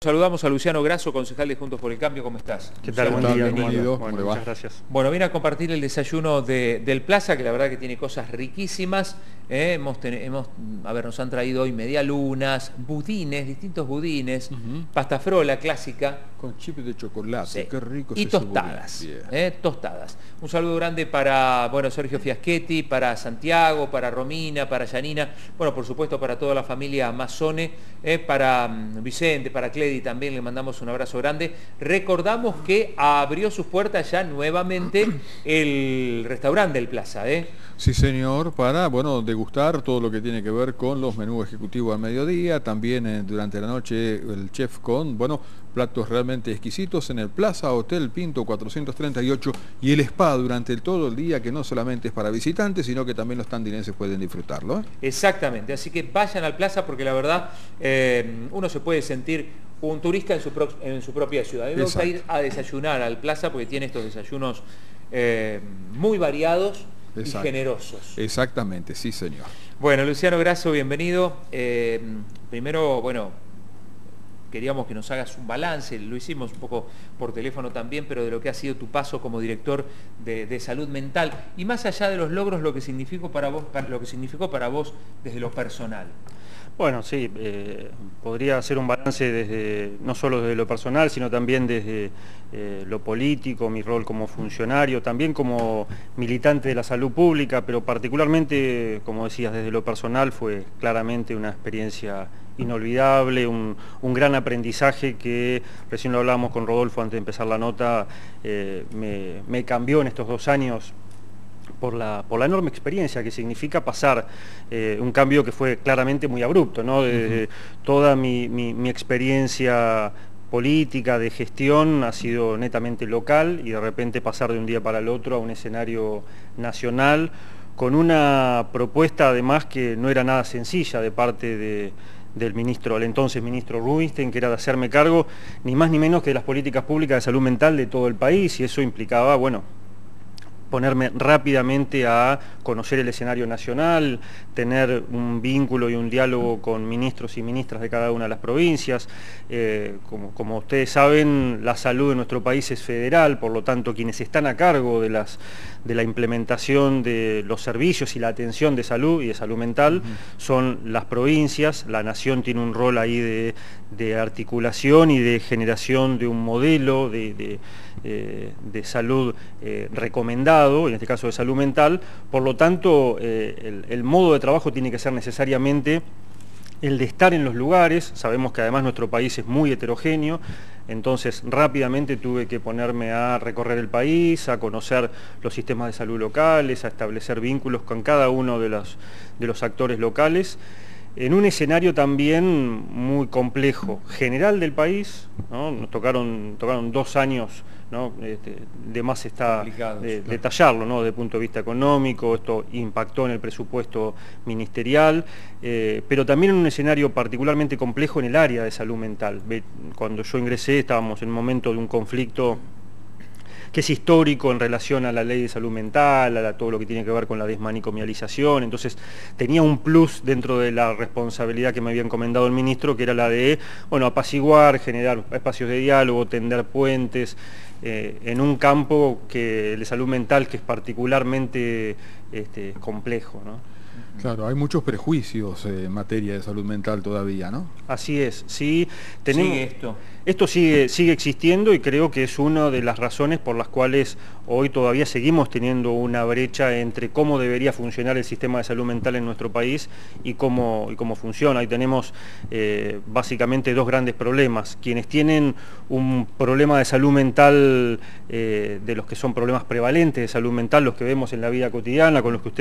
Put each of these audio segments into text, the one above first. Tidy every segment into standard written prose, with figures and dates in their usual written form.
Saludamos a Luciano Grasso, concejal de Juntos por el Cambio. ¿Cómo estás? ¿Qué tal? Luciano, Buen día. bienvenido. Bueno, muchas gracias. Bueno, viene a compartir el desayuno del Plaza, que la verdad que tiene cosas riquísimas. Nos han traído hoy medialunas, budines, distintos budines, pasta frola clásica. Con chip de chocolate, Sí. qué rico. Y tostadas, tostadas. Un saludo grande para Sergio Fiaschetti, para Santiago, para Romina, para Yanina, bueno, por supuesto para toda la familia Mazzone, para Vicente, para Cledi también le mandamos un abrazo grande. Recordamos que abrió sus puertas ya nuevamente el restaurante del Plaza, Sí, señor, para, degustar todo lo que tiene que ver con los menús ejecutivos al mediodía, también durante la noche el chef con, platos realmente exquisitos en el Plaza Hotel Pinto 438 y el spa durante todo el día, que no solamente es para visitantes, sino que también los tandinenses pueden disfrutarlo. Exactamente, así que vayan al Plaza porque la verdad uno se puede sentir un turista en su propia ciudad. A mí me gusta ir a desayunar al Plaza porque tiene estos desayunos muy variados y generosos. Exactamente, sí, señor. Bueno, Luciano Grasso, bienvenido. Primero, queríamos que nos hagas un balance, lo hicimos un poco por teléfono también, pero de lo que ha sido tu paso como director de salud mental y más allá de los logros, lo que significó para vos desde lo personal. Bueno, sí, podría hacer un balance no solo desde lo personal, sino también desde lo político, mi rol como funcionario, también como militante de la salud pública, pero particularmente, como decías, desde lo personal fue claramente una experiencia inolvidable, un gran aprendizaje que, recién lo hablábamos con Rodolfo antes de empezar la nota, me cambió en estos 2 años por la enorme experiencia que significa pasar un cambio que fue claramente muy abrupto, ¿no? Toda mi experiencia política, de gestión, ha sido netamente local y de repente pasar de un día para el otro a un escenario nacional con una propuesta además que no era nada sencilla de parte del entonces ministro Rubinstein, que era de hacerme cargo ni más ni menos que de las políticas públicas de salud mental de todo el país, y eso implicaba, ponerme rápidamente a conocer el escenario nacional, tener un vínculo y un diálogo con ministros y ministras de cada una de las provincias. Como ustedes saben, la salud de nuestro país es federal, por lo tanto quienes están a cargo de la implementación de los servicios y la atención de salud y de salud mental son las provincias. La nación tiene un rol ahí de articulación y de generación de un modelo de salud recomendado, en este caso de salud mental. Por lo tanto, el modo de trabajo tiene que ser necesariamente el de estar en los lugares. Sabemos que además nuestro país es muy heterogéneo, entonces rápidamente tuve que ponerme a recorrer el país, a conocer los sistemas de salud locales, a establecer vínculos con cada uno de los actores locales, en un escenario también muy complejo, general del país, ¿no? Nos tocaron 2 años, ¿no? De más está detallarlo, ¿no? Desde el punto de vista económico, esto impactó en el presupuesto ministerial, pero también en un escenario particularmente complejo en el área de salud mental. Cuando yo ingresé estábamos en un momento de un conflicto que es histórico en relación a la ley de salud mental, a todo lo que tiene que ver con la desmanicomialización. Entonces tenía un plus dentro de la responsabilidad que me había encomendado el ministro, que era la de apaciguar, generar espacios de diálogo, tender puentes, en un campo de salud mental que es particularmente complejo, ¿no? Claro, hay muchos prejuicios en materia de salud mental todavía, ¿no? Así es, sí. ¿Sigue Esto sigue existiendo y creo que es una de las razones por las cuales hoy todavía seguimos teniendo una brecha entre cómo debería funcionar el sistema de salud mental en nuestro país y cómo funciona. Ahí tenemos básicamente 2 grandes problemas. Quienes tienen un problema de salud mental, de los que son problemas prevalentes de salud mental, los que vemos en la vida cotidiana, de los que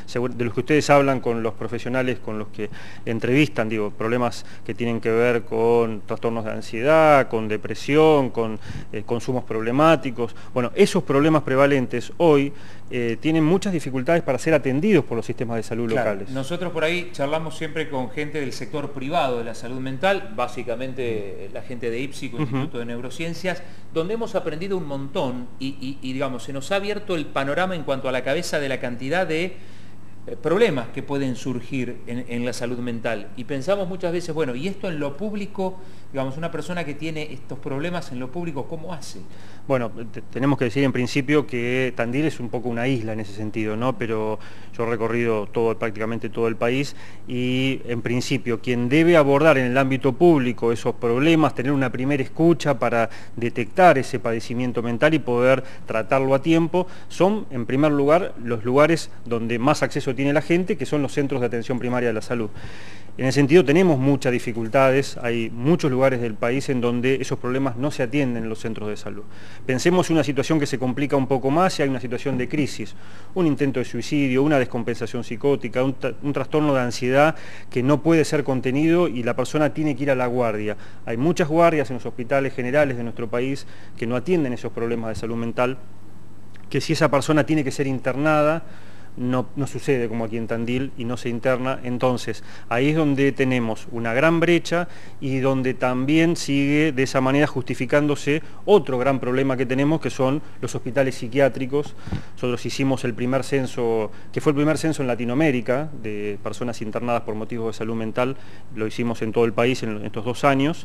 ustedes hablan con los profesionales con los que entrevistan, problemas que tienen que ver con trastornos de ansiedad, con depresión, con consumos problemáticos. Bueno, esos problemas prevalentes hoy tienen muchas dificultades para ser atendidos por los sistemas de salud locales. Nosotros por ahí charlamos siempre con gente del sector privado de la salud mental, básicamente la gente de IPSI, Instituto de Neurociencias, donde hemos aprendido un montón y digamos, se nos ha abierto el panorama en cuanto a la cabeza de la cantidad de problemas que pueden surgir en la salud mental. Y pensamos muchas veces, bueno, ¿y esto en lo público Digamos, una persona que tiene estos problemas en lo público, ¿cómo hace? Bueno, tenemos que decir en principio que Tandil es un poco una isla en ese sentido, ¿no? Pero yo he recorrido prácticamente todo el país y en principio quien debe abordar en el ámbito público esos problemas, tener una primera escucha para detectar ese padecimiento mental y poder tratarlo a tiempo, son en primer lugar los lugares donde más acceso tiene la gente, que son los centros de atención primaria de la salud. En ese sentido tenemos muchas dificultades, hay muchos lugares del país en donde esos problemas no se atienden en los centros de salud. Pensemos en una situación que se complica un poco más si hay una situación de crisis, un intento de suicidio, una descompensación psicótica, un trastorno de ansiedad que no puede ser contenido y la persona tiene que ir a la guardia. Hay muchas guardias en los hospitales generales de nuestro país que no atienden esos problemas de salud mental, que si esa persona tiene que ser internada, no sucede como aquí en Tandil y no se interna. Entonces ahí es donde tenemos una gran brecha y donde también sigue de esa manera justificándose otro gran problema que tenemos, que son los hospitales psiquiátricos. Nosotros hicimos el primer censo, que fue el primer censo en Latinoamérica de personas internadas por motivos de salud mental, lo hicimos en todo el país en estos 2 años.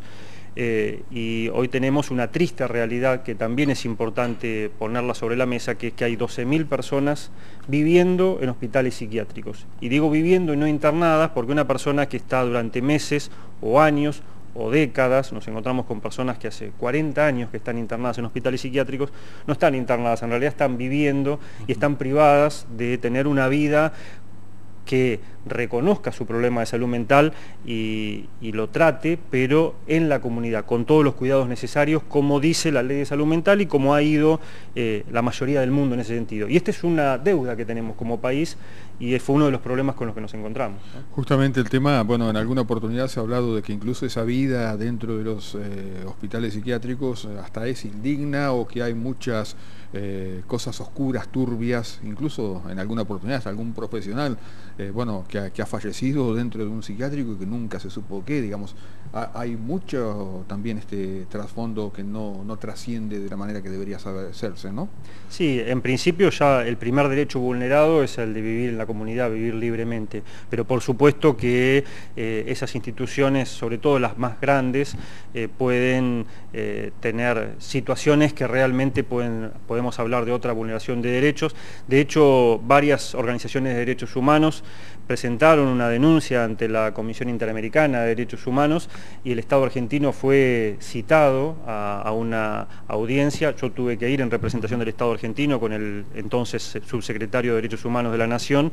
Y hoy tenemos una triste realidad que también es importante ponerla sobre la mesa, que es que hay 12.000 personas viviendo en hospitales psiquiátricos. Y digo viviendo y no internadas porque una persona que está durante meses o años o décadas, nos encontramos con personas que hace 40 años que están internadas en hospitales psiquiátricos, no están internadas, en realidad están viviendo y están privadas de tener una vida que reconozca su problema de salud mental y lo trate, pero en la comunidad, con todos los cuidados necesarios, como dice la ley de salud mental y como ha ido la mayoría del mundo en ese sentido. Y esta es una deuda que tenemos como país y fue uno de los problemas con los que nos encontramos, ¿no? Justamente el tema, bueno, en alguna oportunidad se ha hablado de que incluso esa vida dentro de los hospitales psiquiátricos hasta es indigna, o que hay muchas cosas oscuras, turbias, incluso en alguna oportunidad algún profesional bueno, que ha fallecido dentro de un psiquiátrico y que nunca se supo qué, digamos. Hay mucho también trasfondo que no trasciende de la manera que debería hacerse, ¿no? Sí, en principio ya el primer derecho vulnerado es el de vivir en la comunidad, vivir libremente, pero por supuesto que esas instituciones, sobre todo las más grandes, pueden tener situaciones que realmente podemos hablar de otra vulneración de derechos. De hecho, varias organizaciones de derechos humanos presentaron una denuncia ante la Comisión Interamericana de Derechos Humanos y el Estado argentino fue citado a una audiencia. Yo tuve que ir en representación del Estado argentino con el entonces subsecretario de Derechos Humanos de la Nación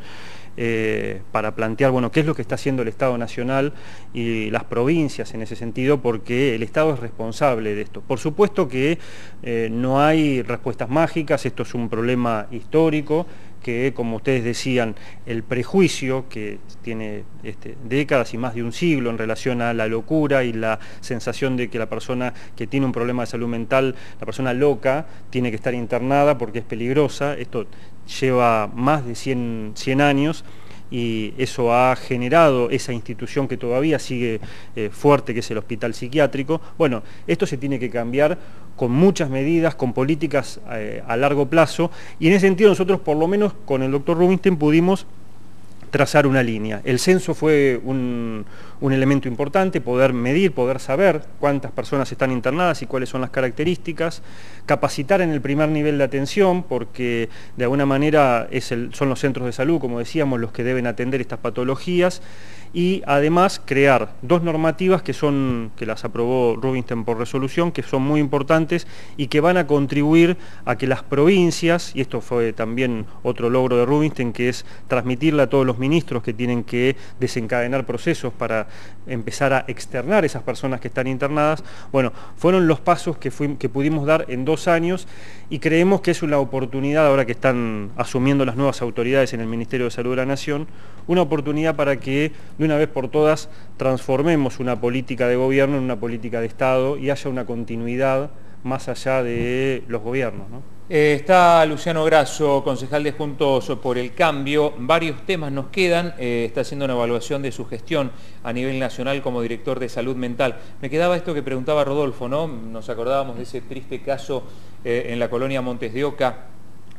para plantear, bueno, qué es lo que está haciendo el Estado Nacional y las provincias en ese sentido, porque el Estado es responsable de esto. Por supuesto que no hay respuestas mágicas, esto es un problema histórico, que, como ustedes decían, el prejuicio que tiene décadas y más de un siglo en relación a la locura y la sensación de que la persona que tiene un problema de salud mental, la persona loca, tiene que estar internada porque es peligrosa. Esto lleva más de 100 años y eso ha generado esa institución que todavía sigue fuerte, que es el hospital psiquiátrico. Bueno, esto se tiene que cambiar con muchas medidas, con políticas a largo plazo, y en ese sentido nosotros, por lo menos con el doctor Rubinstein, pudimos trazar una línea. El censo fue un elemento importante, poder medir, poder saber cuántas personas están internadas y cuáles son las características, capacitar en el primer nivel de atención, porque de alguna manera son los centros de salud, como decíamos, los que deben atender estas patologías, y además crear 2 normativas que las aprobó Rubinstein por resolución, que son muy importantes y que van a contribuir a que las provincias, y esto fue también otro logro de Rubinstein, que es transmitirle a todos los ministros que tienen que desencadenar procesos para empezar a externar esas personas que están internadas. Bueno, fueron los pasos que pudimos dar en 2 años y creemos que es una oportunidad, ahora que están asumiendo las nuevas autoridades en el Ministerio de Salud de la Nación, una oportunidad para que de una vez por todas transformemos una política de gobierno en una política de Estado y haya una continuidad más allá de los gobiernos, ¿no? Está Luciano Grasso, concejal de Juntos por el Cambio. Varios temas nos quedan. Está haciendo una evaluación de su gestión a nivel nacional como director de salud mental. Me quedaba esto que preguntaba Rodolfo, ¿no? Nos acordábamos de ese triste caso en la colonia Montes de Oca,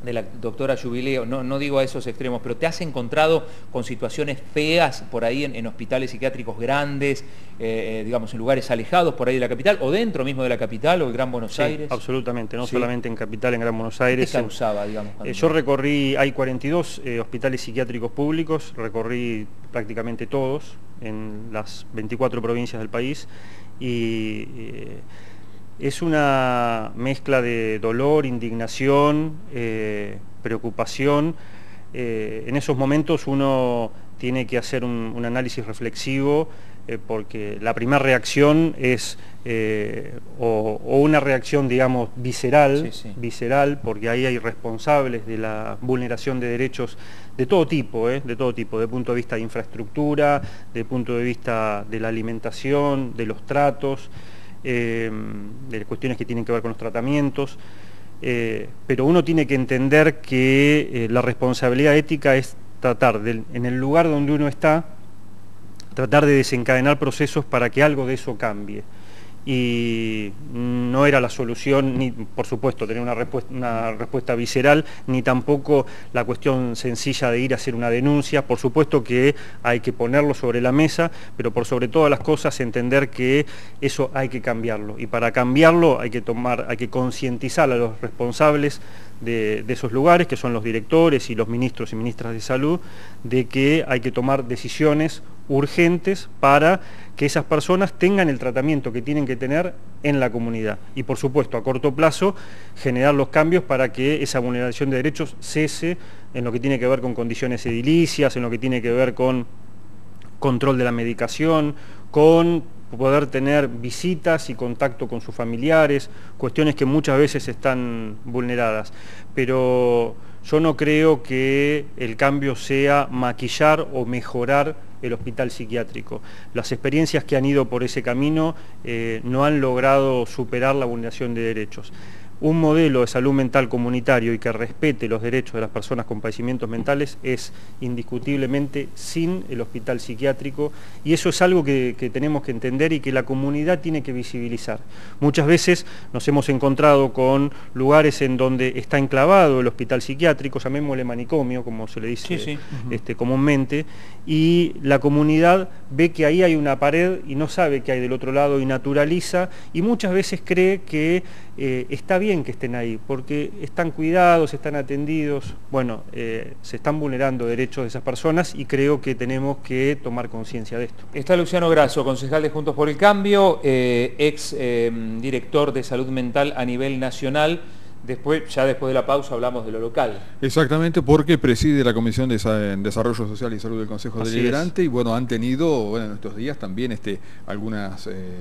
de la doctora Jubileo, no digo a esos extremos, pero ¿te has encontrado con situaciones feas por ahí en hospitales psiquiátricos grandes, digamos en lugares alejados por ahí de la capital, o dentro mismo de la capital o el Gran Buenos Aires? Absolutamente, no ¿Sí? Solamente en capital, en Gran Buenos Aires. ¿Qué causaba, digamos? Yo recorrí, hay 42 hospitales psiquiátricos públicos, recorrí prácticamente todos en las 24 provincias del país y es una mezcla de dolor, indignación, preocupación. En esos momentos uno tiene que hacer un análisis reflexivo porque la primera reacción es o una reacción, digamos, visceral, visceral, porque ahí hay responsables de la vulneración de derechos de todo tipo, desde el punto de vista de infraestructura, desde el punto de vista de la alimentación, de los tratos, de cuestiones que tienen que ver con los tratamientos, pero uno tiene que entender que la responsabilidad ética es tratar, en el lugar donde uno está, tratar de desencadenar procesos para que algo de eso cambie. Y no era la solución, ni por supuesto tener una respuesta visceral, ni tampoco la cuestión sencilla de ir a hacer una denuncia. Por supuesto que hay que ponerlo sobre la mesa, pero por sobre todas las cosas entender que eso hay que cambiarlo. Y para cambiarlo hay que concientizar a los responsables de esos lugares, que son los directores y los ministros y ministras de salud, de que hay que tomar decisiones urgentes para que esas personas tengan el tratamiento que tienen que tener en la comunidad. Y por supuesto, a corto plazo, generar los cambios para que esa vulneración de derechos cese en lo que tiene que ver con condiciones edilicias, en lo que tiene que ver con control de la medicación, con poder tener visitas y contacto con sus familiares, cuestiones que muchas veces están vulneradas. Pero yo no creo que el cambio sea maquillar o mejorar el hospital psiquiátrico. Las experiencias que han ido por ese camino no han logrado superar la vulneración de derechos. Un modelo de salud mental comunitario y que respete los derechos de las personas con padecimientos mentales es indiscutiblemente sin el hospital psiquiátrico, y eso es algo que tenemos que entender y que la comunidad tiene que visibilizar. Muchas veces nos hemos encontrado con lugares en donde está enclavado el hospital psiquiátrico, llamémosle manicomio, como se le dice comúnmente, y la comunidad ve que ahí hay una pared y no sabe qué hay del otro lado y naturaliza, y muchas veces cree que está bien que estén ahí, porque están cuidados, están atendidos. Bueno, se están vulnerando derechos de esas personas y creo que tenemos que tomar conciencia de esto. Está Luciano Grasso, concejal de Juntos por el Cambio, ex director de salud mental a nivel nacional. Ya después de la pausa hablamos de lo local. Exactamente, porque preside la Comisión de Desarrollo Social y Salud del Consejo Deliberante, y bueno, han tenido en estos días también alguna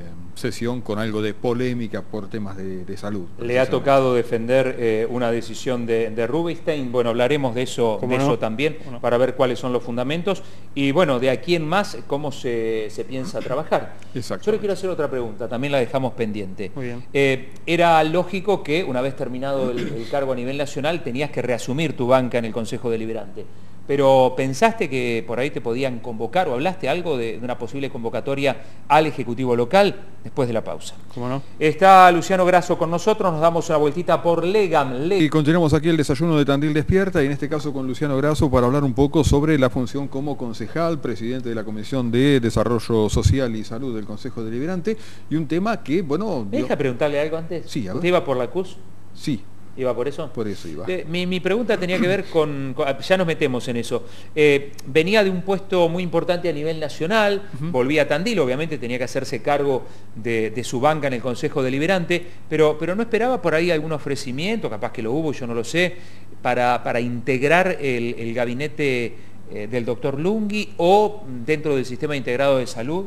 sesión con algo de polémica por temas de salud. Le ha tocado defender una decisión de Rubinstein. Bueno, hablaremos de eso, también, para ver cuáles son los fundamentos y bueno, de aquí en más, cómo se piensa trabajar. Yo le quiero hacer otra pregunta, también la dejamos pendiente. Muy bien. Era lógico que una vez terminado el cargo a nivel nacional tenías que reasumir tu banca en el Consejo Deliberante, pero ¿pensaste que por ahí te podían convocar o hablaste algo de una posible convocatoria al Ejecutivo local después de la pausa? ¿Cómo no? Está Luciano Grasso con nosotros, nos damos una vueltita por Legam. Y continuamos aquí el desayuno de Tandil Despierta, y en este caso con Luciano Grasso para hablar un poco sobre la función como concejal, presidente de la Comisión de Desarrollo Social y Salud del Consejo Deliberante, y un tema que, bueno... ¿Me deja preguntarle algo antes? Sí, a ver. ¿Usted iba por la CUS? Sí. ¿Iba por eso? Por eso iba. Mi pregunta tenía que ver con ya nos metemos en eso. Venía de un puesto muy importante a nivel nacional, volvía a Tandil, obviamente tenía que hacerse cargo de su banca en el Consejo Deliberante, pero no esperaba por ahí algún ofrecimiento, capaz que lo hubo, yo no lo sé, para integrar el gabinete del doctor Lunghi o dentro del Sistema Integrado de Salud.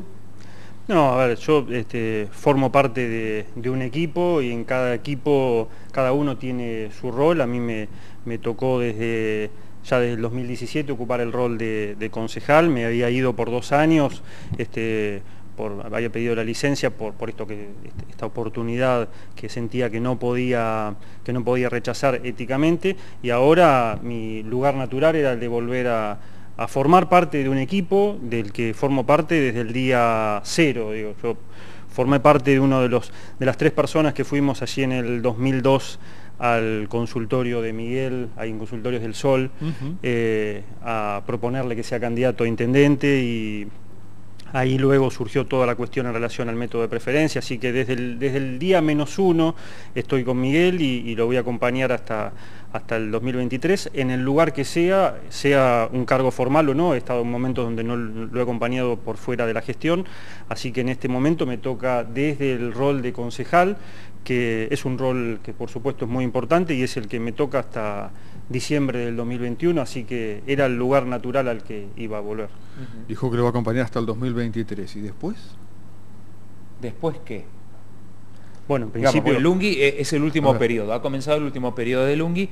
No, a ver, yo formo parte de un equipo y en cada equipo cada uno tiene su rol. A mí me tocó ya desde el 2017 ocupar el rol de concejal. Me había ido por 2 años, había pedido la licencia por esta oportunidad que sentía que no podía rechazar éticamente, y ahora mi lugar natural era el de volver a formar parte de un equipo del que formo parte desde el día 0. Yo formé parte de uno de las 3 personas que fuimos allí en el 2002 al consultorio de Miguel, ahí en Consultorios del Sol, a proponerle que sea candidato a intendente, y ahí luego surgió toda la cuestión en relación al método de preferencia, así que desde el día -1 estoy con Miguel y lo voy a acompañar hasta el 2023, en el lugar que sea un cargo formal o no. He estado en momentos donde no lo he acompañado por fuera de la gestión, así que en este momento me toca desde el rol de concejal, que es un rol que por supuesto es muy importante y es el que me toca hasta diciembre del 2021, así que era el lugar natural al que iba a volver. Dijo que lo va a acompañar hasta el 2023, ¿y después? ¿Después qué? Bueno, en principio... el Lungui es el último periodo, ha comenzado el último periodo de Lungui,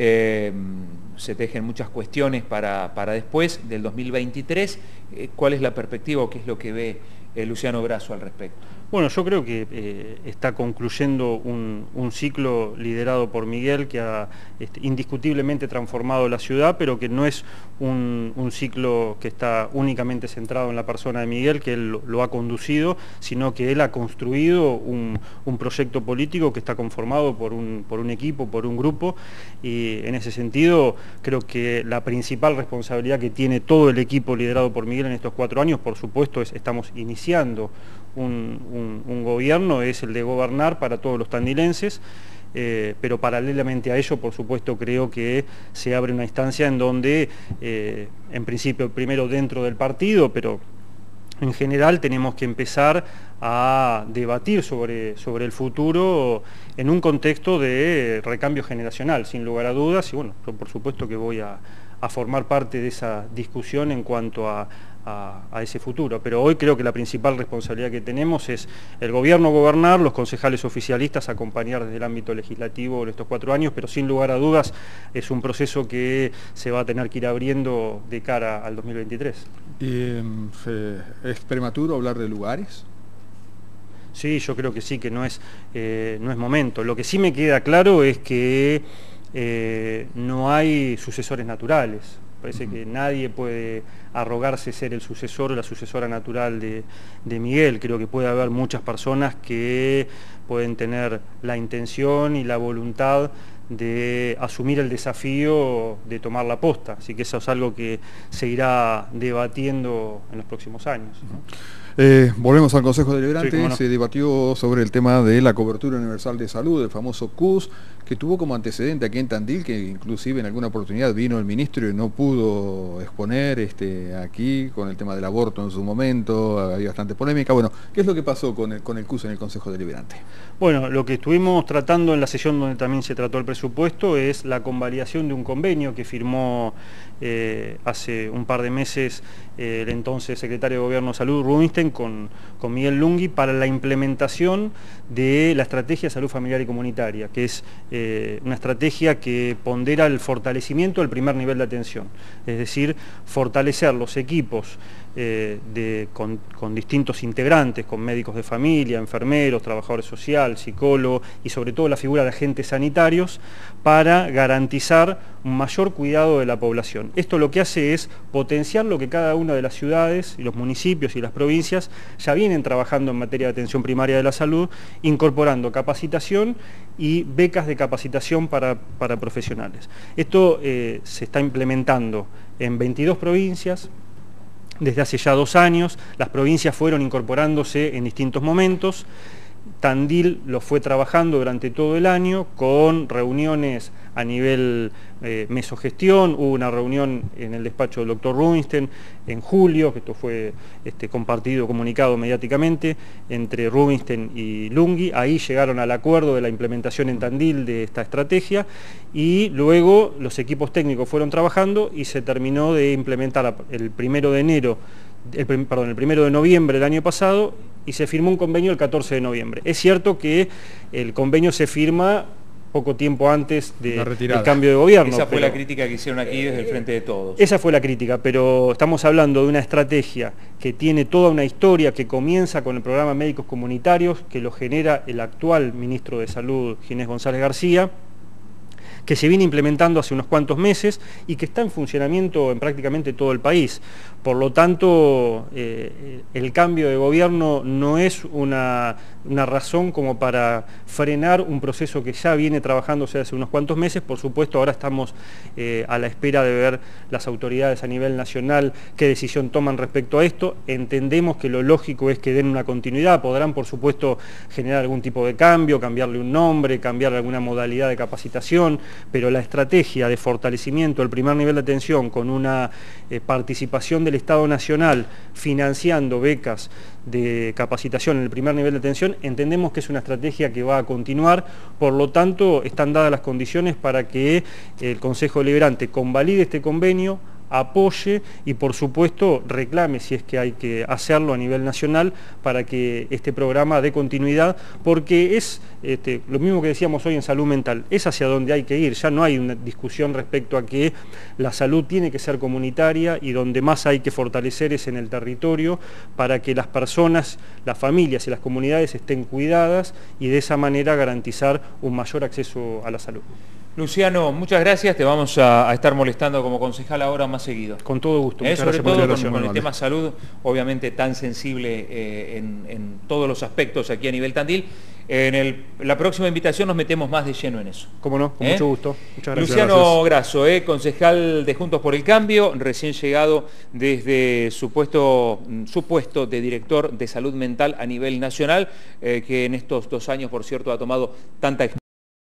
se tejen muchas cuestiones para después del 2023. ¿Cuál es la perspectiva o qué es lo que ve Luciano Grasso al respecto? Bueno, yo creo que está concluyendo un ciclo liderado por Miguel que ha indiscutiblemente transformado la ciudad, pero que no es un ciclo que está únicamente centrado en la persona de Miguel, que él lo ha conducido, sino que él ha construido un proyecto político que está conformado por un equipo, por un grupo, y en ese sentido creo que la principal responsabilidad que tiene todo el equipo liderado por Miguel en estos 4 años, por supuesto, estamos iniciando un gobierno, es el de gobernar para todos los tandilenses, pero paralelamente a ello, por supuesto, creo que se abre una instancia en donde, en principio, primero dentro del partido, pero en general tenemos que empezar a debatir sobre el futuro en un contexto de recambio generacional, sin lugar a dudas, y bueno, yo por supuesto que voy a formar parte de esa discusión en cuanto a ese futuro, pero hoy creo que la principal responsabilidad que tenemos es el gobierno gobernar, los concejales oficialistas acompañar desde el ámbito legislativo en estos 4 años, pero sin lugar a dudas es un proceso que se va a tener que ir abriendo de cara al 2023. ¿Es prematuro hablar de lugares? Sí, yo creo que sí, que no es momento. Lo que sí me queda claro es que no hay sucesores naturales. Parece que nadie puede arrogarse ser el sucesor o la sucesora natural de Miguel. Creo que puede haber muchas personas que pueden tener la intención y la voluntad de asumir el desafío de tomar la posta. Así que eso es algo que se irá debatiendo en los próximos años, ¿no? Volvemos al Consejo Deliberante. Sí, no. Se debatió sobre el tema de la cobertura universal de salud, el famoso CUS, que tuvo como antecedente aquí en Tandil, que inclusive en alguna oportunidad vino el ministro y no pudo exponer aquí con el tema del aborto en su momento, había bastante polémica. Bueno, ¿qué es lo que pasó con el CUS en el Consejo Deliberante? Bueno, lo que estuvimos tratando en la sesión donde también se trató el presupuesto es la convalidación de un convenio que firmó hace un par de meses el entonces secretario de Gobierno de Salud, Rubinstein, con Miguel Lungui, para la implementación de la estrategia de salud familiar y comunitaria, que es una estrategia que pondera el fortalecimiento del primer nivel de atención, es decir, fortalecer los equipos con distintos integrantes, con médicos de familia, enfermeros, trabajadores sociales, psicólogos y sobre todo la figura de agentes sanitarios, para garantizar un mayor cuidado de la población. Esto lo que hace es potenciar lo que cada una de las ciudades y los municipios y las provincias ya vienen trabajando en materia de atención primaria de la salud, incorporando capacitación y becas de capacitación para profesionales. Esto se está implementando en 22 provincias, desde hace ya 2 años. Las provincias fueron incorporándose en distintos momentos. Tandil lo fue trabajando durante todo el año con reuniones a nivel mesogestión. Hubo una reunión en el despacho del doctor Rubinstein en julio, que esto fue compartido, comunicado mediáticamente entre Rubinstein y Lungui. Ahí llegaron al acuerdo de la implementación en Tandil de esta estrategia y luego los equipos técnicos fueron trabajando y se terminó de implementar el 1 de noviembre del año pasado, y se firmó un convenio el 14 de noviembre. Es cierto que el convenio se firma poco tiempo antes del cambio de gobierno. Esa fue la crítica que hicieron aquí desde el Frente de Todos. Esa fue la crítica, pero estamos hablando de una estrategia que tiene toda una historia, que comienza con el programa Médicos Comunitarios, que lo genera el actual ministro de Salud, Ginés González García, que se viene implementando hace unos cuantos meses y que está en funcionamiento en prácticamente todo el país. Por lo tanto, el cambio de gobierno no es una razón como para frenar un proceso que ya viene trabajándose hace unos cuantos meses. Por supuesto, ahora estamos a la espera de ver las autoridades a nivel nacional qué decisión toman respecto a esto. Entendemos que lo lógico es que den una continuidad. Podrán, por supuesto, generar algún tipo de cambio, cambiarle un nombre, cambiarle alguna modalidad de capacitación, pero la estrategia de fortalecimiento del primer nivel de atención con una participación del Estado Nacional financiando becas de capacitación en el primer nivel de atención, entendemos que es una estrategia que va a continuar. Por lo tanto, están dadas las condiciones para que el Consejo Deliberante convalide este convenio, apoye y por supuesto reclame, si es que hay que hacerlo a nivel nacional, para que este programa dé continuidad, porque es lo mismo que decíamos hoy en salud mental, es hacia donde hay que ir. Ya no hay una discusión respecto a que la salud tiene que ser comunitaria y donde más hay que fortalecer es en el territorio, para que las personas, las familias y las comunidades estén cuidadas y de esa manera garantizar un mayor acceso a la salud. Luciano, muchas gracias, te vamos a estar molestando como concejal ahora más seguido. Con todo gusto. Muchas gracias por la invitación. Con el tema salud, obviamente tan sensible en todos los aspectos aquí a nivel Tandil. En la próxima invitación nos metemos más de lleno en eso. Cómo no, con mucho gusto. Muchas gracias. Luciano Grasso, concejal de Juntos por el Cambio, recién llegado desde su puesto de director de salud mental a nivel nacional, que en estos 2 años, por cierto, ha tomado tanta experiencia.